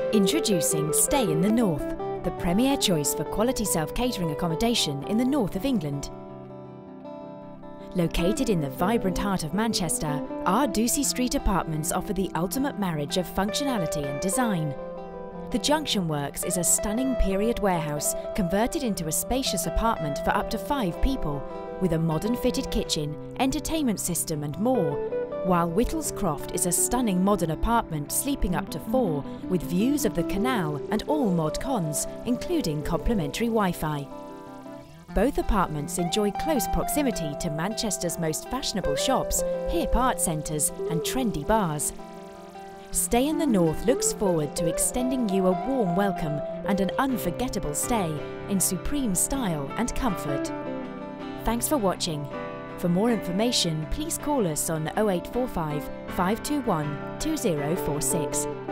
Introducing Stay in the North, the premier choice for quality self-catering accommodation in the north of England. Located in the vibrant heart of Manchester, our Ducie Street apartments offer the ultimate marriage of functionality and design. The Junction Works is a stunning period warehouse converted into a spacious apartment for up to 5 people, with a modern fitted kitchen, entertainment system and more, while Whittles Croft is a stunning modern apartment sleeping up to 4, with views of the canal and all mod cons, including complimentary Wi-Fi. Both apartments enjoy close proximity to Manchester's most fashionable shops, hip art centres and trendy bars. Stay in the North looks forward to extending you a warm welcome and an unforgettable stay in supreme style and comfort. Thanks for watching. For more information, please call us on 0845 521 2046.